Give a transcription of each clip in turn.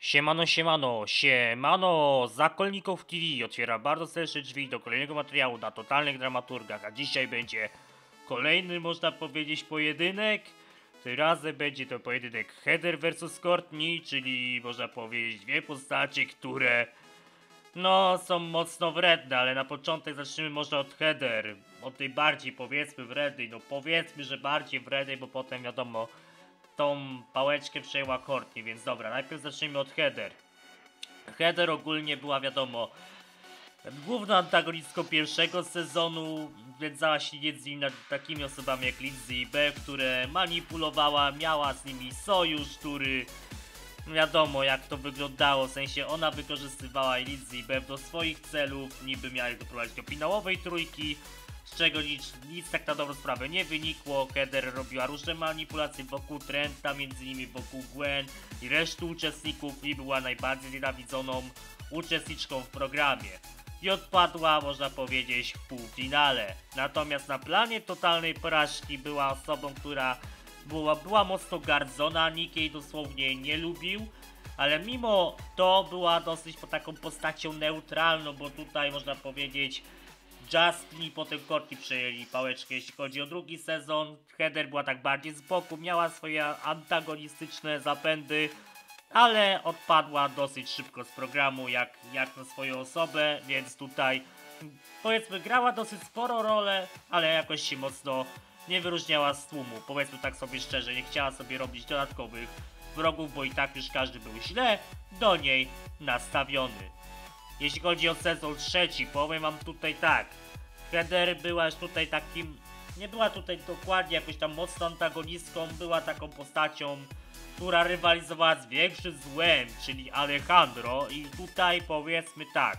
Siemano, siemano, siemano, Zakolników TV otwiera bardzo serdecznie drzwi do kolejnego materiału na totalnych dramaturgach, a dzisiaj będzie kolejny, można powiedzieć, pojedynek. Tym razem będzie to pojedynek Heather vs Courtney, czyli można powiedzieć dwie postacie, które no są mocno wredne, ale na początek zacznijmy może od Heather, od tej bardziej powiedzmy wrednej, no powiedzmy, że bardziej wrednej, bo potem wiadomo tą pałeczkę przejęła Courtney, więc dobra, najpierw zacznijmy od Heather. Heather ogólnie była wiadomo główną antagonistką pierwszego sezonu, wiązała się między innymi takimi osobami jak Lindsay i Beth, które manipulowała, miała z nimi sojusz, który wiadomo jak to wyglądało, w sensie ona wykorzystywała Lindsay i Beth do swoich celów, niby miała ich doprowadzić do finałowej trójki, z czego nic tak na dobrą sprawę nie wynikło. Heather robiła różne manipulacje wokół Trenta, między innymi wokół Gwen i reszty uczestników i była najbardziej nienawidzoną uczestniczką w programie. I odpadła, można powiedzieć, w półfinale. Natomiast na planie totalnej porażki była osobą, która była mocno gardzona, nikt jej dosłownie nie lubił, ale mimo to była dosyć taką postacią neutralną, bo tutaj można powiedzieć Justin i potem Courtney przejęli pałeczkę, jeśli chodzi o drugi sezon. Heather była tak bardziej z boku, miała swoje antagonistyczne zapędy, ale odpadła dosyć szybko z programu, jak na swoją osobę, więc tutaj powiedzmy grała dosyć sporo rolę, ale jakoś się mocno nie wyróżniała z tłumu. Powiedzmy tak sobie szczerze, nie chciała sobie robić dodatkowych wrogów, bo i tak już każdy był źle do niej nastawiony. Jeśli chodzi o sezon trzeci, powiem wam tutaj tak. Heather była już tutaj takim, nie była tutaj dokładnie jakąś tam mocną antagonistką, była taką postacią, która rywalizowała z większym złem, czyli Alejandro, i tutaj powiedzmy tak.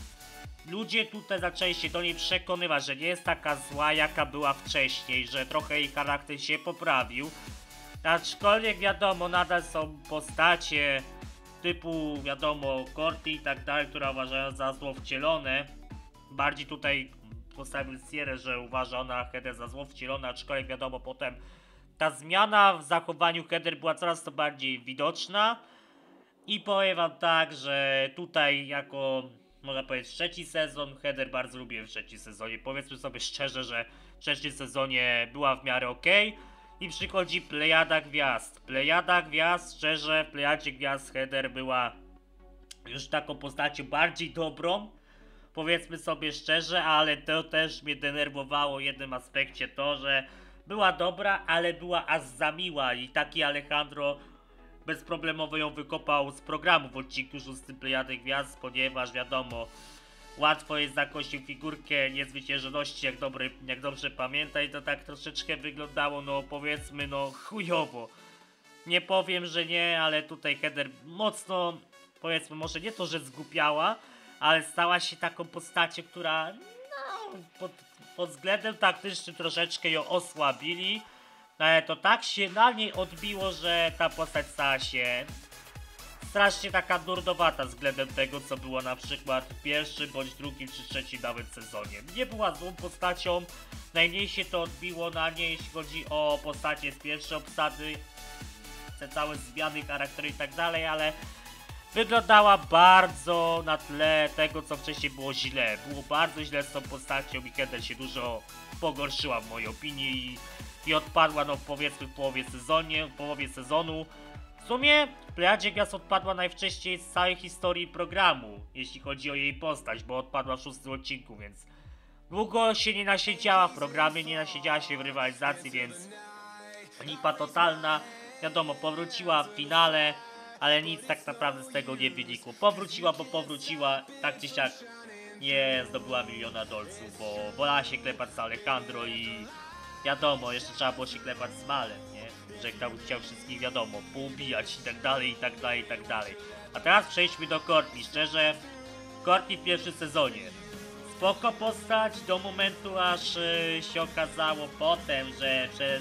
Ludzie tutaj zaczęli się do niej przekonywać, że nie jest taka zła jaka była wcześniej, że trochę jej charakter się poprawił. Aczkolwiek wiadomo, nadal są postacie typu wiadomo Courtney i tak dalej, która uważają za zło wcielone. Bardziej tutaj postawił Sierę, że uważa ona Heather za zło wcielone, aczkolwiek wiadomo potem ta zmiana w zachowaniu Heather była coraz to bardziej widoczna. I powiem wam tak, że tutaj jako można powiedzieć trzeci sezon, Heather bardzo lubię w trzecim sezonie. Powiedzmy sobie szczerze, że w trzecim sezonie była w miarę ok. I przychodzi Plejada Gwiazd. Plejada Gwiazd, szczerze, w Plejadzie Gwiazd Heather była już taką postacią bardziej dobrą. Powiedzmy sobie szczerze, ale to też mnie denerwowało w jednym aspekcie to, że była dobra, ale była aż za miła i taki Alejandro bezproblemowo ją wykopał z programu w odcinku 6 Plejady Gwiazd, ponieważ wiadomo, łatwo jest za jakąś figurkę niezwyciężoności, jak dobrze pamiętam, i to tak troszeczkę wyglądało, no powiedzmy, no chujowo. Nie powiem, że nie, ale tutaj Heather mocno, powiedzmy, może nie to, że zgłupiała, ale stała się taką postacią, która no, pod względem taktycznym troszeczkę ją osłabili. Ale to tak się na niej odbiło, że ta postać stała się strasznie taka nurdowata względem tego, co było na przykład w pierwszym, bądź drugim, czy trzecim nawet sezonie. Nie była złą postacią, najmniej się to odbiło na niej, jeśli chodzi o postacie z pierwszej obsady, te całe zmiany charakteru i tak dalej, ale wyglądała bardzo na tle tego, co wcześniej było źle. Było bardzo źle z tą postacią i Heather się dużo pogorszyła w mojej opinii i odpadła no powiedzmy w połowie sezonu. W sumie w Plejadzie Gwiazd odpadła najwcześniej z całej historii programu, jeśli chodzi o jej postać, bo odpadła w 6 odcinku, więc długo się nie nasiedziała w programie, nie nasiedziała się w rywalizacji, więc lipa totalna. Wiadomo, powróciła w finale, ale nic tak naprawdę z tego nie wynikło. Powróciła, bo powróciła, tak czy siak nie zdobyła miliona dolców, bo wolała się klepać z Alejandro i wiadomo, jeszcze trzeba było się klepać z Malem, nie? Że chciał wszystkich, wiadomo, poubijać i tak dalej, i tak dalej, i tak dalej. A teraz przejdźmy do Courtney. Szczerze, Courtney w pierwszym sezonie. Spoko postać do momentu, aż się okazało potem, że przez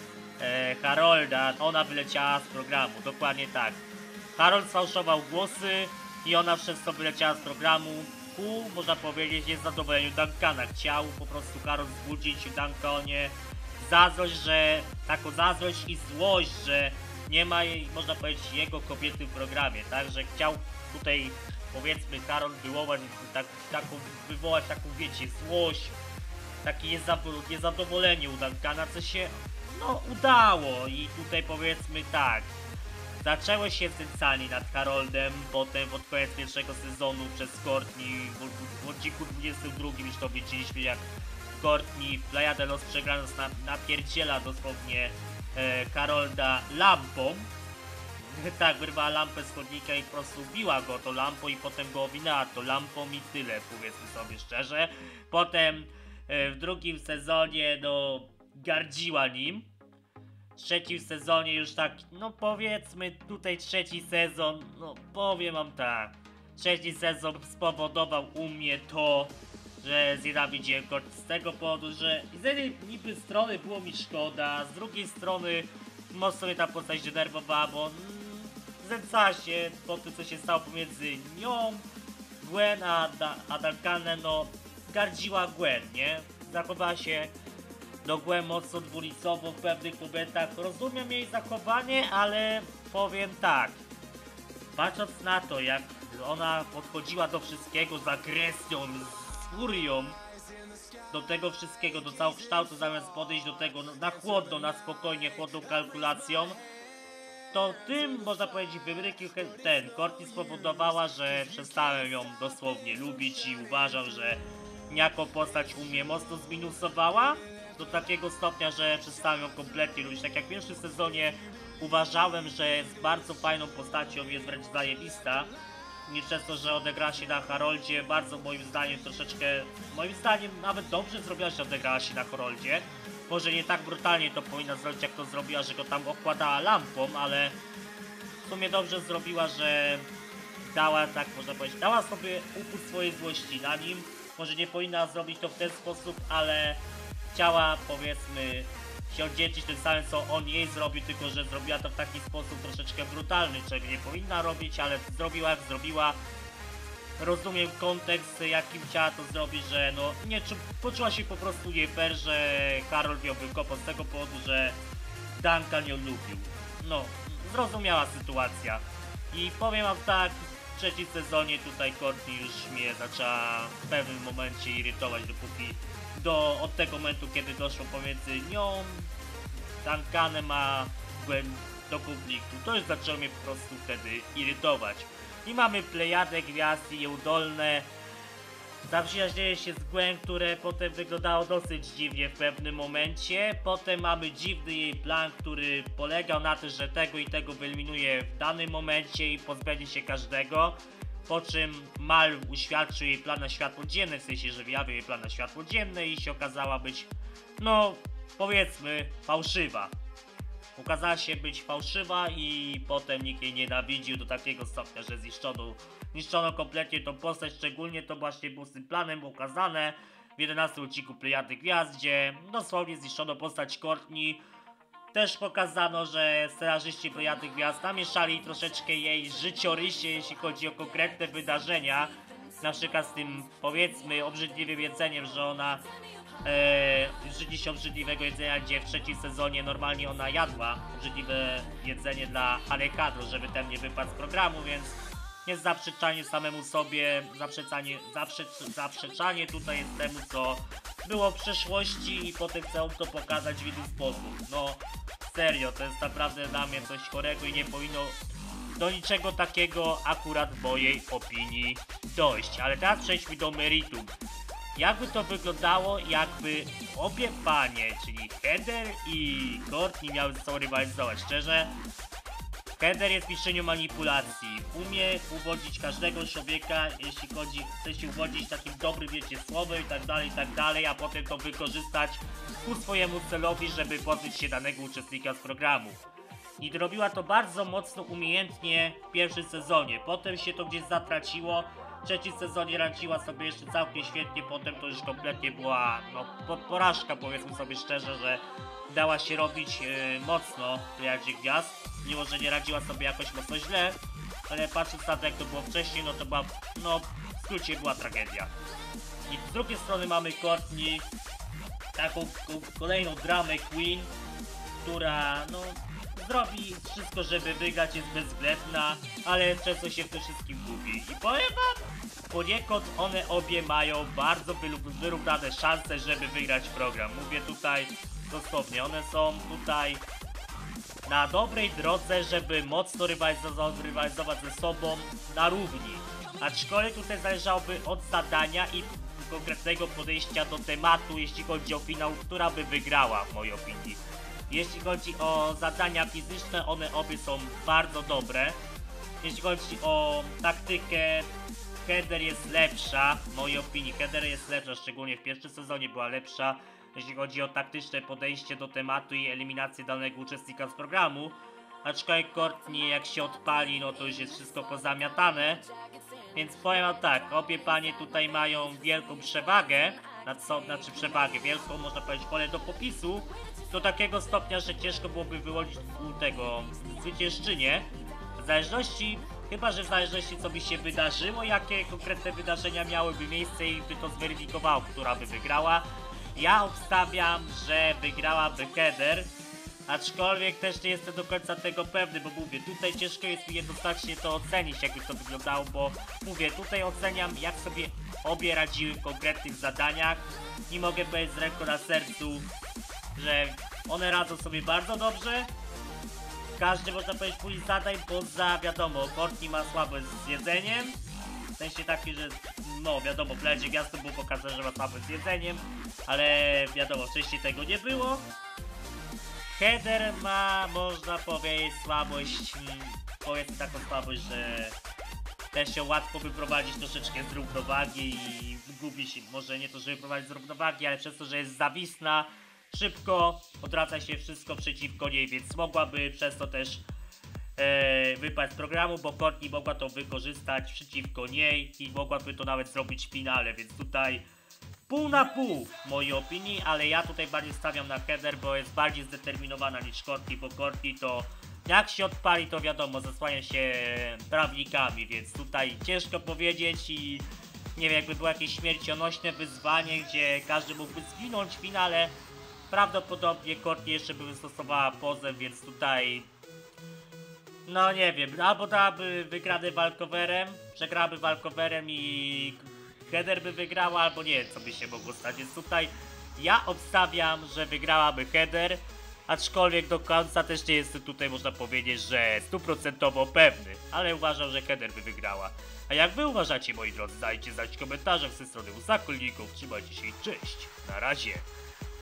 Harolda ona wyleciała z programu. Dokładnie tak. Harold sfałszował głosy i ona przez to wyleciała z programu. Można powiedzieć, niezadowoleniu Duncana. Chciał po prostu Harold wzbudzić w Dunconie taką zazdrość i złość, że nie ma jej, można powiedzieć, jego kobiety w programie, także chciał tutaj, powiedzmy, Karol wywołać taką, wiecie, złość, takie niezadowolenie u Duncana, co się, no, udało. I tutaj, powiedzmy tak, zaczęło się znęcanie nad Haroldem, potem pod koniec pierwszego sezonu przez Courtney, w odcinku 22 już to widzieliśmy, jak Courtney w Playa de los Przegranos napierdziela dosłownie Harolda lampą. Tak, wyrwała lampę z chodnika i po prostu biła go tą lampą i potem go owinęła tą lampą i tyle, powiedzmy sobie szczerze. Potem w drugim sezonie, no, gardziła nim. W trzecim sezonie już tak, no powiedzmy, tutaj trzeci sezon, no powiem wam tak. Trzeci sezon spowodował u mnie to, że znienawidziłem go z tego powodu, że z jednej niby strony było mi szkoda, z drugiej strony mocno mnie ta postać denerwowała, bo znęcała się po tym, co się stało pomiędzy nią, Gwen a Duncanem, no gardziła Gwen, nie? Zachowała się do Gwen mocno dwulicowo w pewnych momentach. Rozumiem jej zachowanie, ale powiem tak, patrząc na to, jak ona podchodziła do wszystkiego z agresją, z furią, do tego wszystkiego, do całokształtu, zamiast podejść do tego na chłodno, na spokojnie, chłodną kalkulacją, to tym, można powiedzieć, wybryki Courtney spowodowała, że przestałem ją dosłownie lubić i uważam, że jako postać u mnie mocno zminusowała do takiego stopnia, że przestałem ją kompletnie lubić. Tak jak w pierwszym sezonie uważałem, że jest bardzo fajną postacią, jest wręcz zajebista, nie przez to, że odegrała się na Haroldzie, bardzo moim zdaniem nawet dobrze zrobiła, że odegrała się na Haroldzie. Może nie tak brutalnie to powinna zrobić, jak to zrobiła, że go tam okładała lampą, ale w sumie dobrze zrobiła, że dała, tak można powiedzieć, dała sobie upust swojej złości na nim. Może nie powinna zrobić to w ten sposób, ale chciała, powiedzmy, się oddzięczyć tym samym, co on jej zrobił, tylko że zrobiła to w taki sposób troszeczkę brutalny, czego nie powinna robić, ale zrobiła jak zrobiła. Rozumiem kontekst, jakim chciała to zrobić, że no nie poczuła się po prostu nie fair, że Karol ją wykopał z tego powodu, że Duncan ją lubił. No, zrozumiała sytuacja. I powiem wam tak, w trzecim sezonie tutaj Courtney już mnie zaczęła w pewnym momencie irytować, od tego momentu, kiedy doszło pomiędzy nią, Duncanem a Gwen do konfliktu. To już zaczęło mnie po prostu wtedy irytować. I mamy plejadę gwiazd i nieudolne zaprzyjaźnienie się z Gwen, które potem wyglądało dosyć dziwnie w pewnym momencie. Potem mamy dziwny jej plan, który polegał na tym, że tego i tego wyeliminuje w danym momencie i pozbędzie się każdego. Po czym Mal uświadczył jej plan na światło dzienne, w sensie, że wyjawił jej plan na światło dzienne i się okazała być, no powiedzmy, fałszywa. Okazała się być fałszywa i potem nikt jej nienawidził do takiego stopnia, że zniszczono kompletnie tą postać, szczególnie to właśnie było z tym planem ukazane w 11 odcinku Plejady Gwiazd, gdzie dosłownie zniszczono postać Courtney. Też pokazano, że scenarzyści Plejady Gwiazd namieszali troszeczkę jej życiorysie, jeśli chodzi o konkretne wydarzenia, na przykład z tym, powiedzmy, obrzydliwym jedzeniem, że ona żydzi się obrzydliwego jedzenia, gdzie w trzecim sezonie normalnie ona jadła obrzydliwe jedzenie dla Alejandro, żeby ten nie wypadł z programu, więc jest zaprzeczanie samemu sobie, zaprzeczanie tutaj jest temu, co było w przeszłości i potem chcą to pokazać w inny sposób. No serio, to jest naprawdę dla mnie coś chorego i nie powinno do niczego takiego akurat w mojej opinii dojść. Ale teraz przejdźmy do meritum. Jakby to wyglądało, jakby obie panie, czyli Heather i Courtney, miały ze sobą rywalizować. Szczerze, Heather jest mistrzynią manipulacji. Umie uwodzić każdego człowieka, jeśli chce się uwodzić takim dobrym, wiecie, słowem i tak dalej, a potem to wykorzystać ku swojemu celowi, żeby pozbyć się danego uczestnika z programu. I robiła to bardzo mocno umiejętnie w pierwszym sezonie. Potem się to gdzieś zatraciło. W trzecim sezonie radziła sobie jeszcze całkiem świetnie, potem to już kompletnie była no, porażka, powiedzmy sobie szczerze, że dała się robić mocno w Plejadzie Gwiazd, mimo że nie radziła sobie jakoś mocno źle, ale patrząc na to, jak to było wcześniej, no to była, no w skrócie była tragedia. I z drugiej strony mamy Courtney, taką kolejną dramę Queen, która no zrobi wszystko, żeby wygrać, jest bezwzględna, ale często się w tym wszystkim gubi. I powiem wam, poniekąd one obie mają bardzo wyrównane szanse, żeby wygrać program. Mówię tutaj dosłownie, one są tutaj na dobrej drodze, żeby mocno rywalizować ze sobą na równi. Aczkolwiek tutaj zależałoby od zadania i konkretnego podejścia do tematu, jeśli chodzi o finał, która by wygrała w mojej opinii. Jeśli chodzi o zadania fizyczne, one obie są bardzo dobre. Jeśli chodzi o taktykę, Heather jest lepsza, w mojej opinii Heather jest lepsza, szczególnie w pierwszym sezonie była lepsza. Jeśli chodzi o taktyczne podejście do tematu i eliminację danego uczestnika z programu. Aczkolwiek Courtney jak się odpali, no to już jest wszystko pozamiatane. Więc powiem wam tak, obie panie tutaj mają wielką przewagę, przewagę wielką, można powiedzieć, pole do popisu, do takiego stopnia, że ciężko byłoby wyłonić tego zwyciężczynię. Chyba że w zależności co by się wydarzyło, jakie konkretne wydarzenia miałyby miejsce i by to zweryfikowało, która by wygrała. Ja obstawiam, że wygrałaby Heather, aczkolwiek też nie jestem do końca tego pewny, bo mówię, tutaj ciężko jest mi jednoznacznie to ocenić, jakby to wyglądało, bo mówię, tutaj oceniam, jak sobie obie radziły w konkretnych zadaniach i mogę powiedzieć z ręką na sercu, że one radzą sobie bardzo dobrze. Każdy, można powiedzieć, pół zadań, poza, wiadomo, Courtney ma słabość z jedzeniem. W sensie taki, że no wiadomo, w Ledzie Gwiazdy było pokazane, że ma słabość z jedzeniem, ale wiadomo, wcześniej tego nie było. Heather ma, można powiedzieć, słabość, powiedzmy taką słabość, że też się łatwo wyprowadzić troszeczkę z równowagi i gubi się, może nie to, żeby prowadzić z równowagi, ale przez to, że jest zawisna, szybko odwraca się wszystko przeciwko niej, więc mogłaby przez to też wypaść z programu, bo Courtney mogła to wykorzystać przeciwko niej i mogłaby to nawet zrobić w finale, więc tutaj pół na pół w mojej opinii, ale ja tutaj bardziej stawiam na Heather, bo jest bardziej zdeterminowana niż Courtney, bo Courtney to jak się odpali, to wiadomo, zasłania się prawnikami, więc tutaj ciężko powiedzieć i nie wiem, jakby było jakieś śmiercionośne wyzwanie, gdzie każdy mógłby zginąć w finale, prawdopodobnie Courtney jeszcze by wystosowała pozew, więc tutaj no nie wiem, albo dałaby wygradę walkowerem, przegrałaby walkowerem i Heather by wygrała, albo nie wiem co by się mogło stać, więc tutaj ja obstawiam, że wygrałaby Heather, aczkolwiek do końca też nie jestem tutaj, można powiedzieć, że 100% pewny, ale uważam, że Heather by wygrała. A jak wy uważacie, moi drodzy, dajcie znać w komentarzach ze strony Zakolników, trzymajcie się i cześć, na razie.